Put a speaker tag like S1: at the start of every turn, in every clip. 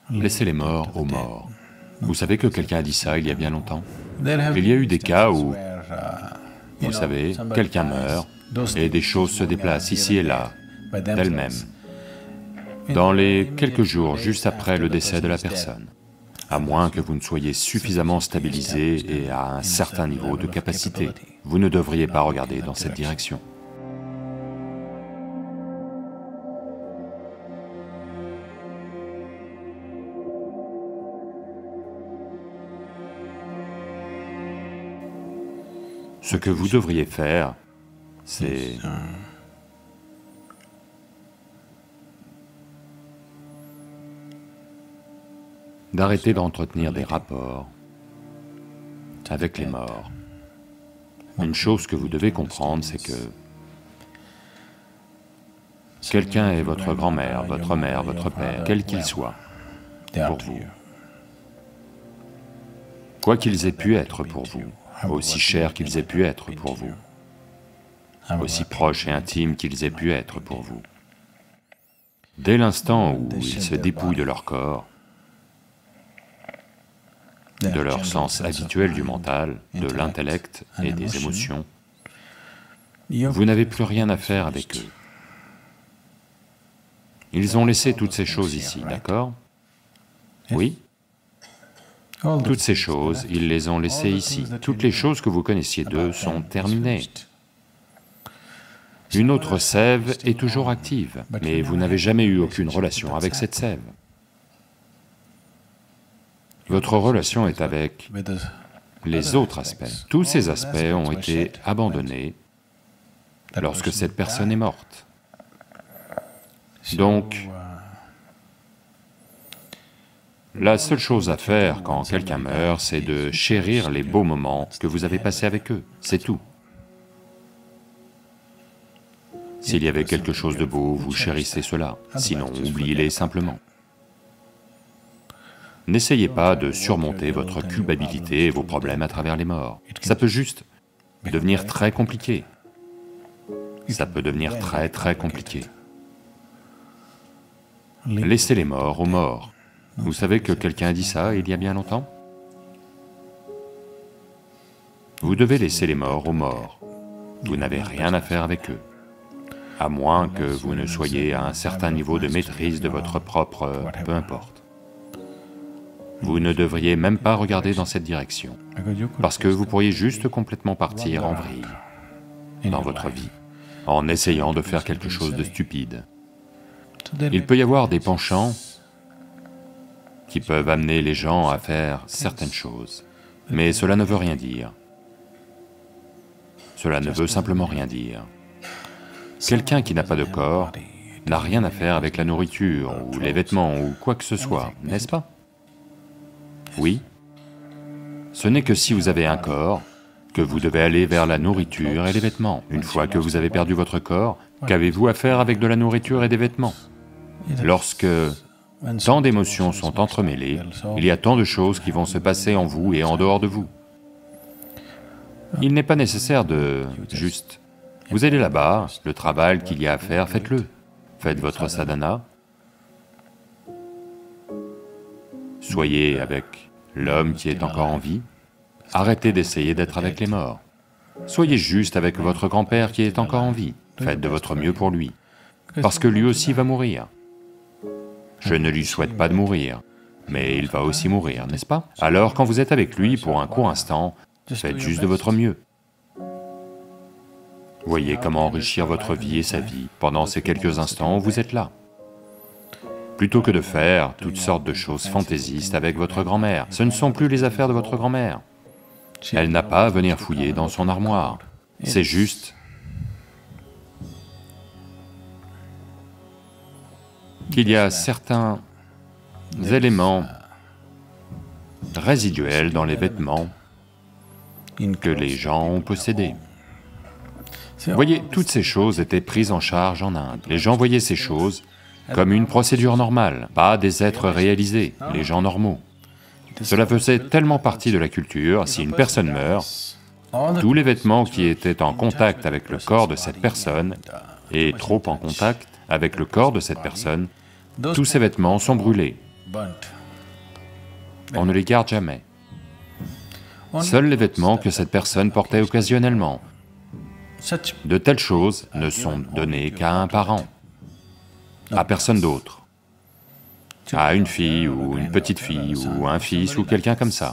S1: Laissez les morts aux morts. Vous savez que quelqu'un a dit ça il y a bien longtemps. Il y a eu des cas où, vous savez, quelqu'un meurt et des choses se déplacent ici et là, d'elles-mêmes, dans les quelques jours juste après le décès de la personne, à moins que vous ne soyez suffisamment stabilisé et à un certain niveau de capacité. Vous ne devriez pas regarder dans cette direction. Ce que vous devriez faire, c'est d'arrêter d'entretenir des rapports avec les morts. Une chose que vous devez comprendre, c'est que quelqu'un est votre grand-mère, votre mère, votre père, quel qu'il soit, pour vous. Quoi qu'ils aient pu être pour vous, aussi chers qu'ils aient pu être pour vous, aussi proches et intimes qu'ils aient pu être pour vous. Dès l'instant où ils se dépouillent de leur corps, de leur sens habituel du mental, de l'intellect et des émotions, vous n'avez plus rien à faire avec eux. Ils ont laissé toutes ces choses ici, d'accord? Oui? Toutes ces choses, ils les ont laissées ici. Toutes les choses que vous connaissiez d'eux sont terminées. Une autre sève est toujours active, mais vous n'avez jamais eu aucune relation avec cette sève. Votre relation est avec les autres aspects. Tous ces aspects ont été abandonnés lorsque cette personne est morte. Donc, la seule chose à faire quand quelqu'un meurt, c'est de chérir les beaux moments que vous avez passés avec eux, c'est tout. S'il y avait quelque chose de beau, vous chérissez cela, sinon oubliez-les simplement. N'essayez pas de surmonter votre culpabilité et vos problèmes à travers les morts. Ça peut juste devenir très compliqué. Ça peut devenir très compliqué. Laissez les morts aux morts. Vous savez que quelqu'un a dit ça il y a bien longtemps? Vous devez laisser les morts aux morts. Vous n'avez rien à faire avec eux, à moins que vous ne soyez à un certain niveau de maîtrise de votre propre... peu importe. Vous ne devriez même pas regarder dans cette direction, parce que vous pourriez juste complètement partir en vrille dans votre vie, en essayant de faire quelque chose de stupide. Il peut y avoir des penchants qui peuvent amener les gens à faire certaines choses, mais cela ne veut rien dire. Cela ne veut simplement rien dire. Quelqu'un qui n'a pas de corps n'a rien à faire avec la nourriture, ou les vêtements, ou quoi que ce soit, n'est-ce pas? Oui. Ce n'est que si vous avez un corps que vous devez aller vers la nourriture et les vêtements. Une fois que vous avez perdu votre corps, qu'avez-vous à faire avec de la nourriture et des vêtements? Lorsque tant d'émotions sont entremêlées, il y a tant de choses qui vont se passer en vous et en dehors de vous. Il n'est pas nécessaire de juste... Vous allez là-bas, le travail qu'il y a à faire, faites-le. Faites votre sadhana. Soyez avec l'homme qui est encore en vie. Arrêtez d'essayer d'être avec les morts. Soyez juste avec votre grand-père qui est encore en vie. Faites de votre mieux pour lui, parce que lui aussi va mourir. Je ne lui souhaite pas de mourir, mais il va aussi mourir, n'est-ce pas? Alors quand vous êtes avec lui pour un court instant, faites juste de votre mieux. Voyez comment enrichir votre vie et sa vie pendant ces quelques instants où vous êtes là. Plutôt que de faire toutes sortes de choses fantaisistes avec votre grand-mère, ce ne sont plus les affaires de votre grand-mère. Elle n'a pas à venir fouiller dans son armoire, c'est juste qu'il y a certains éléments résiduels dans les vêtements que les gens ont possédés. Voyez, toutes ces choses étaient prises en charge en Inde. Les gens voyaient ces choses comme une procédure normale, pas des êtres réalisés, les gens normaux. Cela faisait tellement partie de la culture, si une personne meurt, tous les vêtements qui étaient en contact avec le corps de cette personne, et trop en contact avec le corps de cette personne, tous ces vêtements sont brûlés. on ne les garde jamais. Seuls les vêtements que cette personne portait occasionnellement. De telles choses ne sont données qu'à un parent, à personne d'autre, à une fille ou une petite fille ou un fils ou quelqu'un comme ça.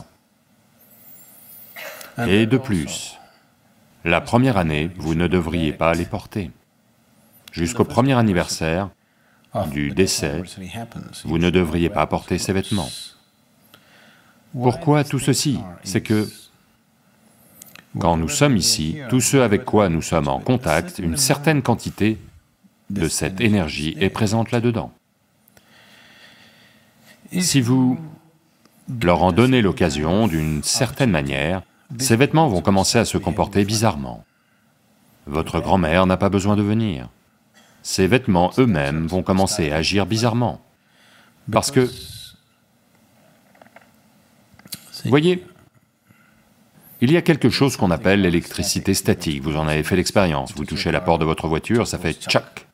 S1: Et de plus, la première année, vous ne devriez pas les porter. Jusqu'au premier anniversaire du décès, vous ne devriez pas porter ces vêtements. Pourquoi tout ceci? C'est que quand nous sommes ici, tous ceux avec quoi nous sommes en contact, une certaine quantité de cette énergie est présente là-dedans. Si vous leur en donnez l'occasion d'une certaine manière, ces vêtements vont commencer à se comporter bizarrement. Votre grand-mère n'a pas besoin de venir. Ces vêtements eux-mêmes vont commencer à agir bizarrement. Parce que, voyez, il y a quelque chose qu'on appelle l'électricité statique, vous en avez fait l'expérience, vous touchez la porte de votre voiture, ça fait tchac.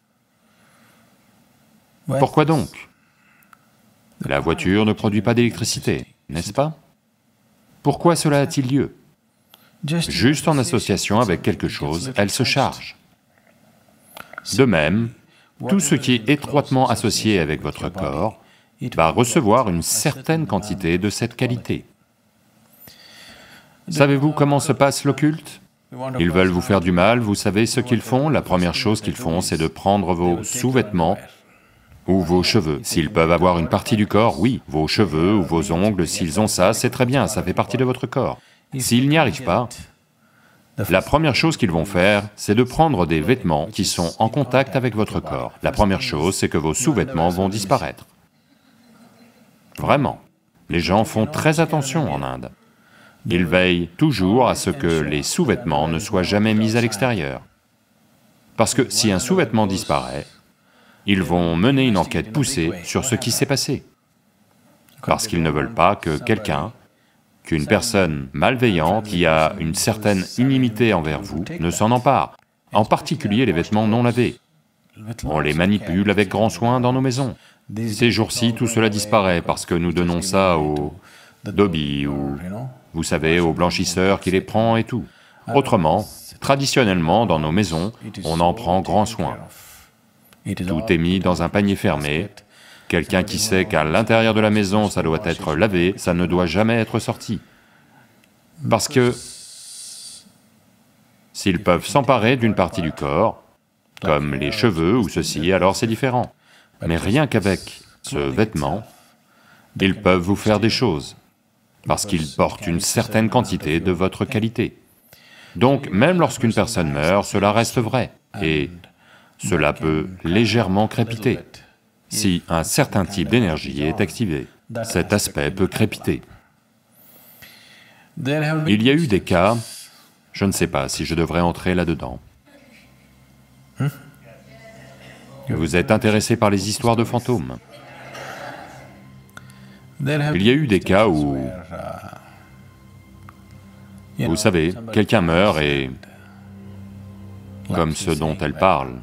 S1: Pourquoi donc? La voiture ne produit pas d'électricité, n'est-ce pas? Pourquoi cela a-t-il lieu? Juste en association avec quelque chose, elle se charge. De même, tout ce qui est étroitement associé avec votre corps va recevoir une certaine quantité de cette qualité. Savez-vous comment se passe l'occulte? Ils veulent vous faire du mal, vous savez ce qu'ils font? La première chose qu'ils font, c'est de prendre vos sous-vêtements ou vos cheveux. S'ils peuvent avoir une partie du corps, oui, vos cheveux ou vos ongles, s'ils ont ça, c'est très bien, ça fait partie de votre corps. S'ils n'y arrivent pas, la première chose qu'ils vont faire, c'est de prendre des vêtements qui sont en contact avec votre corps. La première chose, c'est que vos sous-vêtements vont disparaître. Vraiment. Les gens font très attention en Inde. Ils veillent toujours à ce que les sous-vêtements ne soient jamais mis à l'extérieur. Parce que si un sous-vêtement disparaît, ils vont mener une enquête poussée sur ce qui s'est passé. Parce qu'ils ne veulent pas que quelqu'un, qu'une personne malveillante qui a une certaine inimité envers vous ne s'en empare, en particulier les vêtements non lavés. On les manipule avec grand soin dans nos maisons. Ces jours-ci, tout cela disparaît parce que nous donnons ça aux dobbies ou, vous savez, aux blanchisseurs qui les prend et tout. Autrement, traditionnellement, dans nos maisons, on en prend grand soin. Tout est mis dans un panier fermé. Quelqu'un qui sait qu'à l'intérieur de la maison ça doit être lavé, ça ne doit jamais être sorti. Parce que s'ils peuvent s'emparer d'une partie du corps, comme les cheveux ou ceci, alors c'est différent. Mais rien qu'avec ce vêtement, ils peuvent vous faire des choses, parce qu'ils portent une certaine quantité de votre qualité. Donc même lorsqu'une personne meurt, cela reste vrai, et cela peut légèrement crépiter. Si un certain type d'énergie est activé, cet aspect peut crépiter. Il y a eu des cas, je ne sais pas si je devrais entrer là-dedans. Vous êtes intéressé par les histoires de fantômes. Il y a eu des cas où, vous savez, quelqu'un meurt et, comme ce dont elle parle,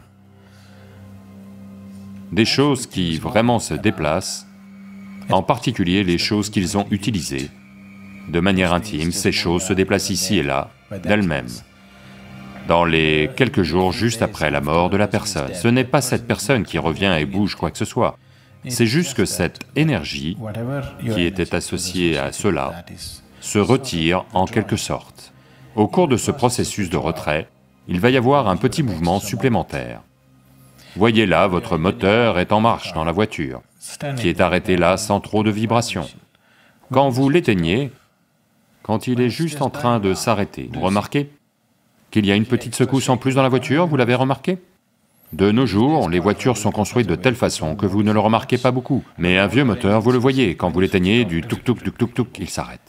S1: des choses qui vraiment se déplacent, en particulier les choses qu'ils ont utilisées. De manière intime, ces choses se déplacent ici et là, d'elles-mêmes, dans les quelques jours juste après la mort de la personne. Ce n'est pas cette personne qui revient et bouge quoi que ce soit, c'est juste que cette énergie qui était associée à cela se retire en quelque sorte. Au cours de ce processus de retrait, il va y avoir un petit mouvement supplémentaire. Voyez là, votre moteur est en marche dans la voiture, qui est arrêté là sans trop de vibrations. Quand vous l'éteignez, quand il est juste en train de s'arrêter, vous remarquez qu'il y a une petite secousse en plus dans la voiture, vous l'avez remarqué? De nos jours, les voitures sont construites de telle façon que vous ne le remarquez pas beaucoup, mais un vieux moteur, vous le voyez, quand vous l'éteignez, du touc-touc, touc-touc, il s'arrête.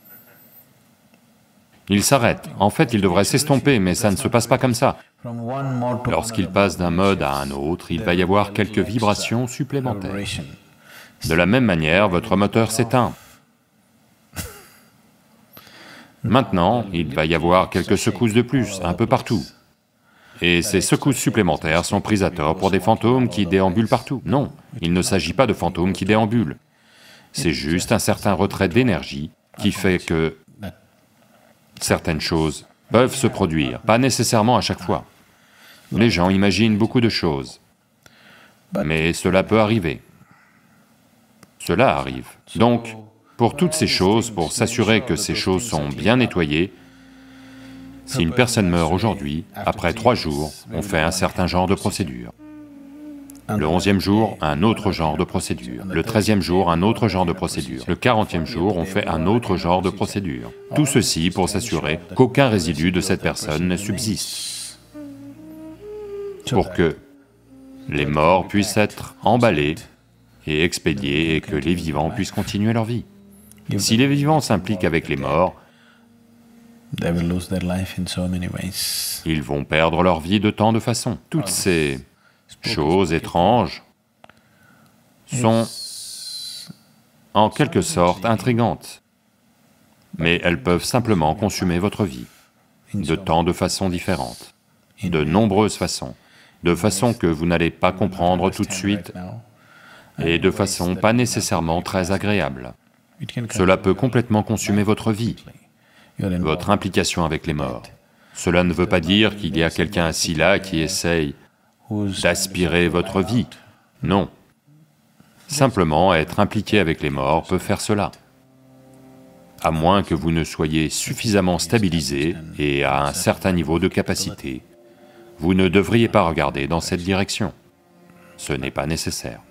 S1: Il s'arrête. En fait, il devrait s'estomper, mais ça ne se passe pas comme ça. Lorsqu'il passe d'un mode à un autre, il va y avoir quelques vibrations supplémentaires. De la même manière, votre moteur s'éteint. Maintenant, il va y avoir quelques secousses de plus, un peu partout. Et ces secousses supplémentaires sont prises à tort pour des fantômes qui déambulent partout. Non, il ne s'agit pas de fantômes qui déambulent. C'est juste un certain retrait d'énergie qui fait que certaines choses peuvent se produire, pas nécessairement à chaque fois. Les gens imaginent beaucoup de choses, mais cela peut arriver. Cela arrive. Donc, pour toutes ces choses, pour s'assurer que ces choses sont bien nettoyées, si une personne meurt aujourd'hui, après 3 jours, on fait un certain genre de procédure. Le 11e jour, un autre genre de procédure. Le 13e jour, un autre genre de procédure. Le 40e jour, on fait un autre genre de procédure. Tout ceci pour s'assurer qu'aucun résidu de cette personne ne subsiste, pour que les morts puissent être emballés et expédiés et que les vivants puissent continuer leur vie. Si les vivants s'impliquent avec les morts, ils vont perdre leur vie de tant de façons. Toutes ces choses étranges sont en quelque sorte intrigantes, mais elles peuvent simplement consumer votre vie de tant de façons différentes, de nombreuses façons, de façons que vous n'allez pas comprendre tout de suite et de façon pas nécessairement très agréable. Cela peut complètement consumer votre vie, votre implication avec les morts. Cela ne veut pas dire qu'il y a quelqu'un assis là qui essaye d'aspirer votre vie, non. Simplement, être impliqué avec les morts peut faire cela. À moins que vous ne soyez suffisamment stabilisé et à un certain niveau de capacité, vous ne devriez pas regarder dans cette direction. Ce n'est pas nécessaire.